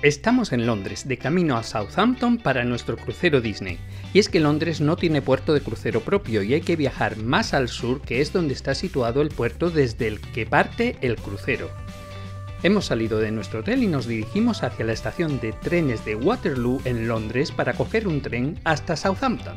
Estamos en Londres, de camino a Southampton para nuestro crucero Disney. Y es que Londres no tiene puerto de crucero propio y hay que viajar más al sur, que es donde está situado el puerto desde el que parte el crucero. Hemos salido de nuestro hotel y nos dirigimos hacia la estación de trenes de Waterloo en Londres para coger un tren hasta Southampton.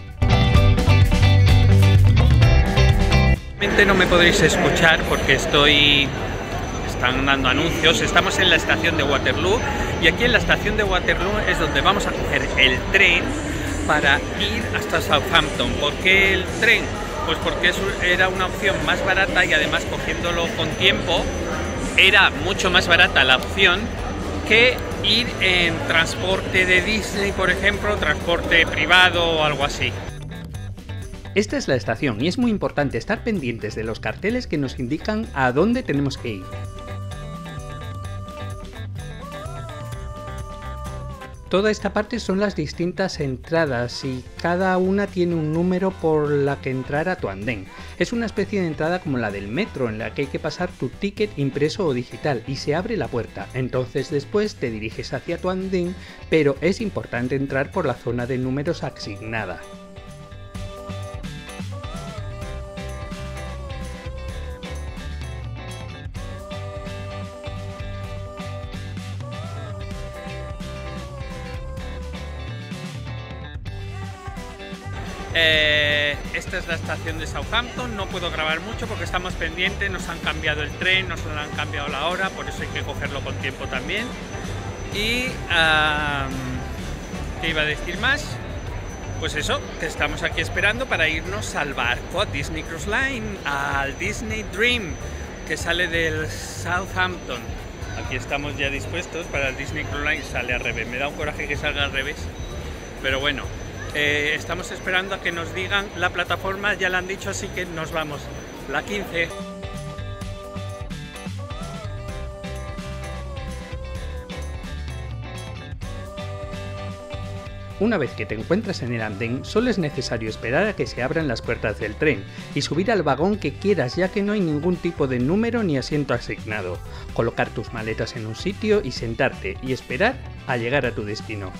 No me podréis escuchar porque están dando anuncios. Estamos en la estación de Waterloo y aquí en la estación de Waterloo es donde vamos a coger el tren para ir hasta Southampton. ¿Por qué el tren? Pues porque era una opción más barata y además cogiéndolo con tiempo era mucho más barata la opción que ir en transporte de Disney, por ejemplo, transporte privado o algo así. Esta es la estación y es muy importante estar pendientes de los carteles que nos indican a dónde tenemos que ir. Toda esta parte son las distintas entradas y cada una tiene un número por la que entrar a tu andén. Es una especie de entrada como la del metro en la que hay que pasar tu ticket impreso o digital y se abre la puerta. Entonces después te diriges hacia tu andén, pero es importante entrar por la zona de números asignada. Esta es la estación de Southampton. No puedo grabar mucho porque estamos pendientes, nos han cambiado el tren, nos han cambiado la hora, por eso hay que cogerlo con tiempo también. Y ¿qué iba a decir más? Pues eso, que estamos aquí esperando para irnos al barco, a Disney Cruise Line, al Disney Dream, que sale del Southampton. Aquí estamos ya dispuestos para el Disney Cruise Line. Sale al revés, me da un coraje que salga al revés, pero bueno. Estamos esperando a que nos digan la plataforma, ya la han dicho, así que nos vamos, la 15. Una vez que te encuentras en el andén, solo es necesario esperar a que se abran las puertas del tren y subir al vagón que quieras, ya que no hay ningún tipo de número ni asiento asignado. Colocar tus maletas en un sitio y sentarte y esperar a llegar a tu destino.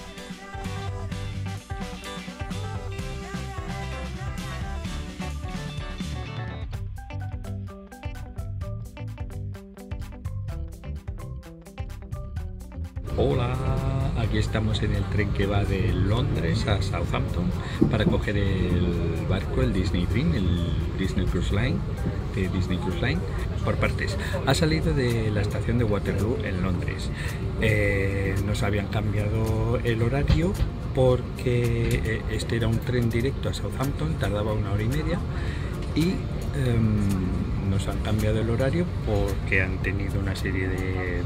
Hola, aquí estamos en el tren que va de Londres a Southampton para coger el barco, el Disney Dream, el Disney Cruise Line, de Disney Cruise Line, por partes. Ha salido de la estación de Waterloo en Londres. Nos habían cambiado el horario porque este era un tren directo a Southampton, tardaba 1 hora y media y nos han cambiado el horario porque han tenido una serie de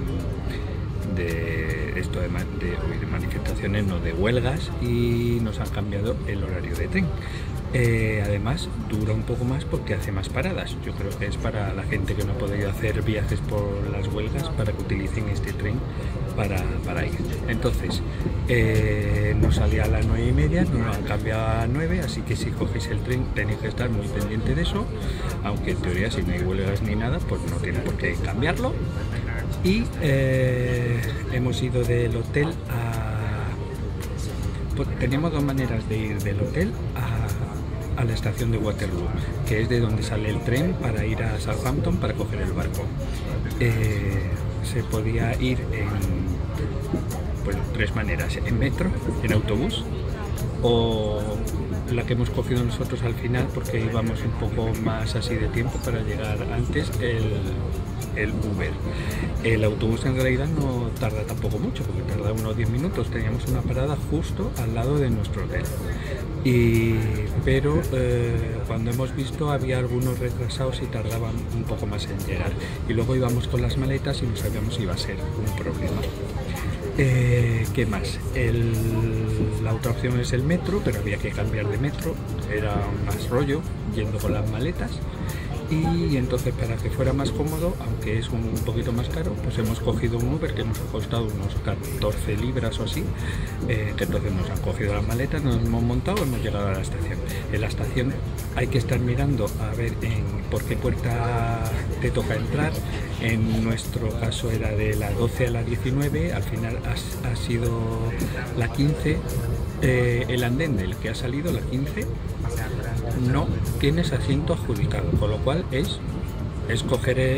manifestaciones, no de huelgas, y nos han cambiado el horario de tren. Además dura un poco más porque hace más paradas. Yo creo que es para la gente que no ha podido hacer viajes por las huelgas, para que utilicen este tren para ir. Entonces nos salía a las 9 y media, nos lo han cambiado a 9, así que si cogéis el tren tenéis que estar muy pendiente de eso, aunque en teoría si no hay huelgas ni nada pues no tiene por qué cambiarlo. Y hemos ido del hotel pues, teníamos dos maneras de ir del hotel a la estación de Waterloo, que es de donde sale el tren para ir a Southampton para coger el barco. Se podía ir en pues, 3 maneras: en metro, en autobús, o la que hemos cogido nosotros al final porque íbamos un poco más así de tiempo para llegar antes, el Uber. El autobús en realidad no tarda tampoco mucho porque tarda unos 10 minutos, teníamos una parada justo al lado de nuestro hotel. Pero cuando hemos visto había algunos retrasados y tardaban un poco más en llegar. Y luego íbamos con las maletas y no sabíamos si iba a ser un problema. ¿Qué más? La otra opción es el metro, pero había que cambiar de metro, era más rollo yendo con las maletas. y entonces para que fuera más cómodo, aunque es un poquito más caro, pues hemos cogido un Uber que nos ha costado unos 14 libras o así, que entonces nos han cogido las maletas, nos hemos montado y hemos llegado a la estación. En la estación hay que estar mirando a ver por qué puerta te toca entrar. En nuestro caso era de la 12 a la 19, al final ha sido la 15. El andén del que ha salido, la 15, no tienes asiento adjudicado, con lo cual es escoger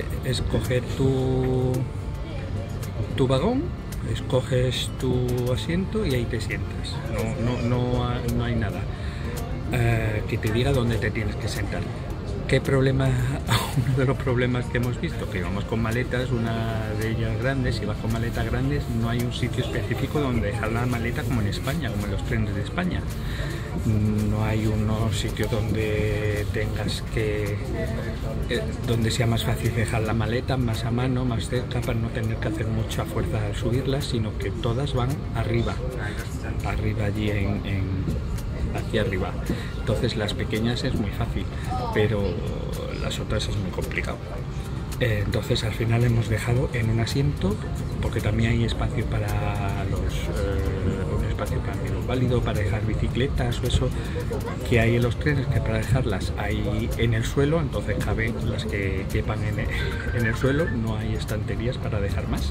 tu vagón, escoges tu asiento y ahí te sientas. No hay nada que te diga dónde te tienes que sentar. ¿Qué problema? Uno de los problemas que hemos visto, que íbamos con maletas, una de ellas grandes, si vas con maletas grandes, no hay un sitio específico donde dejar la maleta como en España, como en los trenes de España. No hay unos sitios donde tengas que, donde sea más fácil dejar la maleta más a mano, más cerca, para no tener que hacer mucha fuerza al subirlas, sino que todas van arriba allí aquí arriba. Entonces las pequeñas es muy fácil, pero las otras es muy complicado. Entonces al final hemos dejado en un asiento, porque también hay espacio para un espacio para minusválido, para dejar bicicletas o eso que hay en los trenes, que para dejarlas hay en el suelo, entonces caben las que quepan en el suelo, no hay estanterías para dejar más.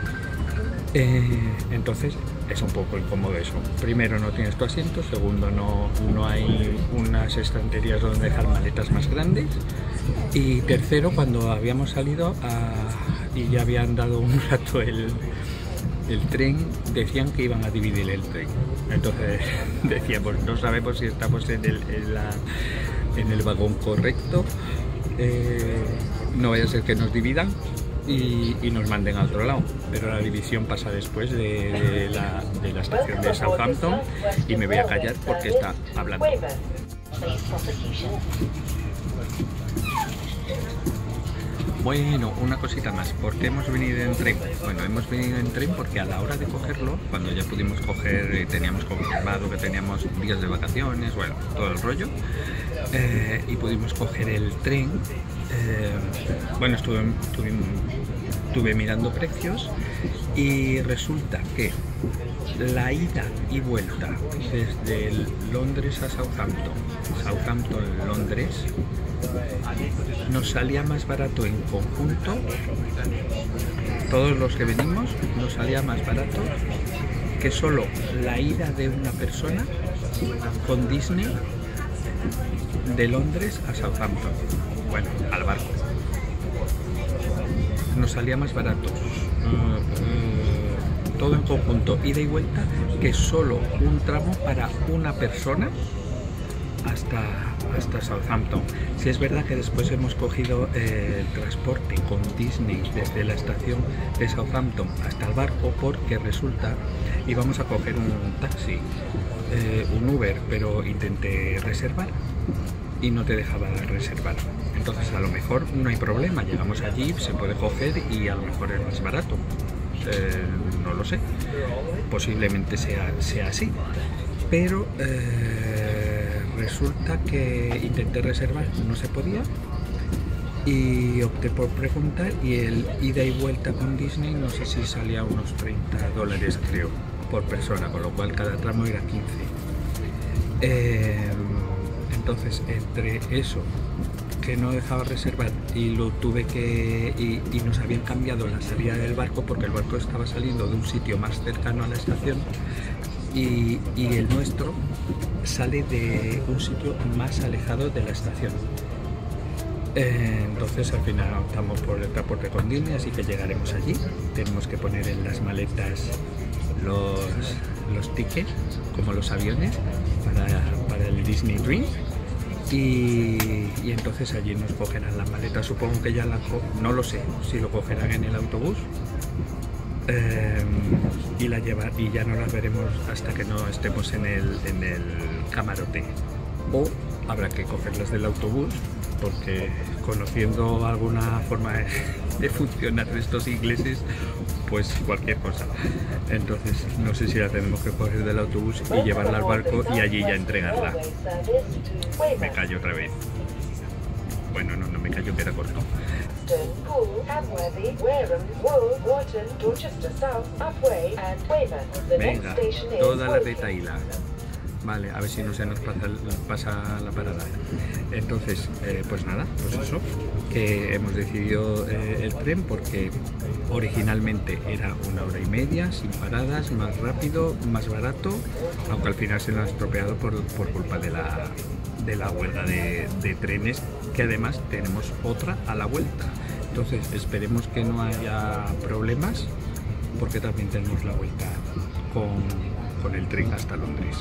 Entonces es un poco incómodo eso. Primero, no tienes tu asiento. Segundo, no hay unas estanterías donde dejar maletas más grandes. Y tercero, cuando habíamos salido y ya habían dado un rato el tren, decían que iban a dividir el tren. Entonces decíamos, no sabemos si estamos en el vagón correcto, no vaya a ser que nos dividan y nos manden a otro lado, pero la división pasa después de la estación de Southampton, y me voy a callar porque está hablando. Bueno, una cosita más, ¿por qué hemos venido en tren? Bueno, hemos venido en tren porque a la hora de cogerlo, cuando ya pudimos coger, teníamos confirmado que teníamos días de vacaciones, bueno, todo el rollo, y pudimos coger el tren. Bueno, estuve mirando precios y resulta que la ida y vuelta desde Londres a Southampton, Londres, nos salía más barato en conjunto, todos los que venimos, nos salía más barato que solo la ida de una persona con Disney de Londres a Southampton, bueno, al barco. Nos salía más barato todo en conjunto, ida y vuelta, que solo un tramo para una persona hasta Southampton. Si es verdad que después hemos cogido el transporte con Disney desde la estación de Southampton hasta el barco, porque resulta íbamos a coger un taxi, un Uber, pero intenté reservar y no te dejaba reservar. Entonces a lo mejor no hay problema, llegamos allí, se puede coger y a lo mejor es más barato. No lo sé, posiblemente sea así, pero resulta que intenté reservar, no se podía, y opté por preguntar, y el ida y vuelta con Disney no sé si salía unos $30 creo por persona, con lo cual cada tramo era 15. Entonces entre eso, que no dejaba reservar, y lo tuve que y nos habían cambiado la salida del barco porque el barco estaba saliendo de un sitio más cercano a la estación y el nuestro sale de un sitio más alejado de la estación. Entonces al final optamos por el transporte con Disney, así que llegaremos allí. Tenemos que poner en las maletas los tickets, como los aviones, para el Disney Dream. Y entonces allí nos cogerán las maletas. Supongo que ya no lo sé si lo cogerán en el autobús, y ya no las veremos hasta que no estemos en el camarote, o habrá que cogerlas del autobús, porque conociendo alguna forma de funcionar de estos ingleses, pues cualquier cosa. Entonces no sé si la tenemos que coger del autobús y llevarla al barco y allí ya entregarla. Me callo otra vez. Bueno, no me callo, queda corto. Venga, toda la retaíla. Vale, a ver si no se nos pasa la parada. Entonces, pues nada, pues eso, que hemos decidido el tren porque originalmente era 1 hora y media, sin paradas, más rápido, más barato, aunque al final se nos ha estropeado por culpa de la huelga de trenes, que además tenemos otra a la vuelta. Entonces, esperemos que no haya problemas, porque también tenemos la vuelta con el tren hasta Londres.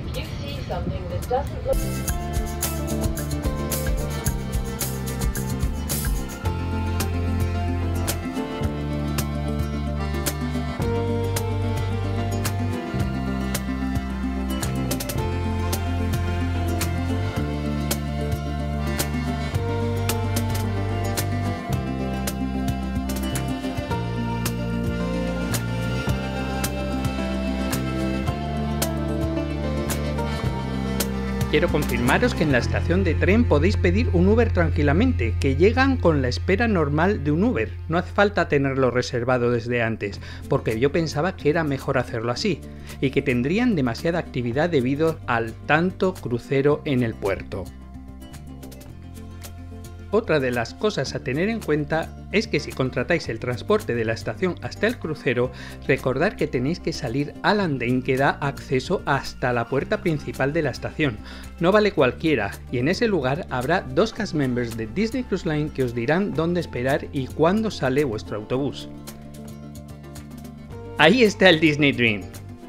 Quiero confirmaros que en la estación de tren podéis pedir un Uber tranquilamente, que llegan con la espera normal de un Uber. No hace falta tenerlo reservado desde antes, porque yo pensaba que era mejor hacerlo así, y que tendrían demasiada actividad debido al tanto crucero en el puerto. Otra de las cosas a tener en cuenta es que si contratáis el transporte de la estación hasta el crucero, recordad que tenéis que salir al andén que da acceso hasta la puerta principal de la estación. No vale cualquiera, y en ese lugar habrá 2 cast members de Disney Cruise Line que os dirán dónde esperar y cuándo sale vuestro autobús. Ahí está el Disney Dream.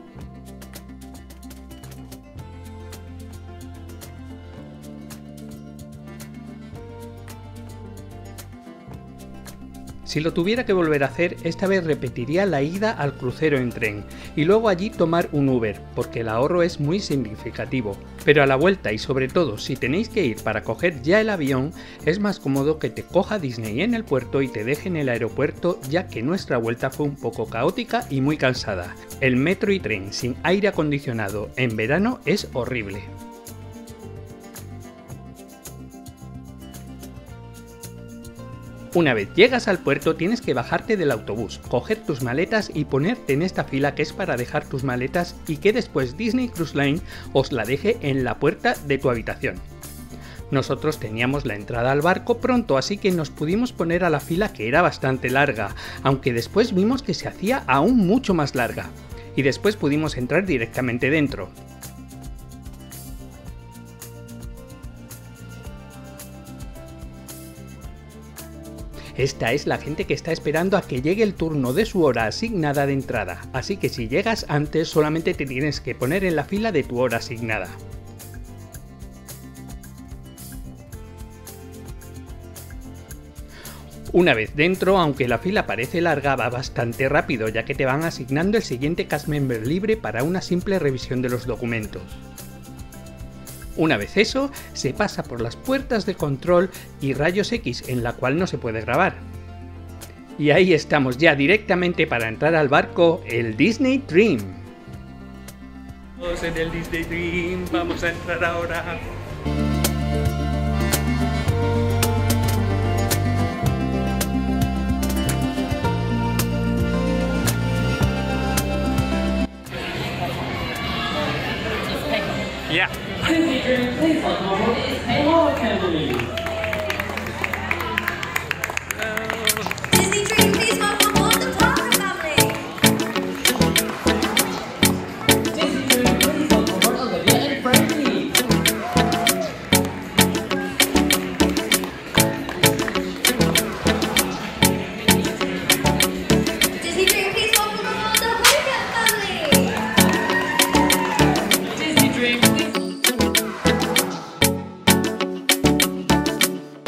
Si lo tuviera que volver a hacer, esta vez repetiría la ida al crucero en tren y luego allí tomar un Uber, porque el ahorro es muy significativo. Pero a la vuelta y sobre todo si tenéis que ir para coger ya el avión, es más cómodo que te coja Disney en el puerto y te deje en el aeropuerto, ya que nuestra vuelta fue un poco caótica y muy cansada. El metro y tren sin aire acondicionado en verano es horrible. Una vez llegas al puerto tienes que bajarte del autobús, coger tus maletas y ponerte en esta fila que es para dejar tus maletas y que después Disney Cruise Line os la deje en la puerta de tu habitación. Nosotros teníamos la entrada al barco pronto, así que nos pudimos poner a la fila, que era bastante larga, aunque después vimos que se hacía aún mucho más larga, y después pudimos entrar directamente dentro. Esta es la gente que está esperando a que llegue el turno de su hora asignada de entrada, así que si llegas antes solamente te tienes que poner en la fila de tu hora asignada. Una vez dentro, aunque la fila parece larga, va bastante rápido, ya que te van asignando el siguiente cast member libre para una simple revisión de los documentos. Una vez eso, se pasa por las puertas de control y rayos X, en la cual no se puede grabar. Y ahí estamos ya directamente para entrar al barco, el Disney Dream. Todos en el Disney Dream, vamos a entrar ahora. Yeah. Disney Dream, please welcome aboard. Oh, I can't believe.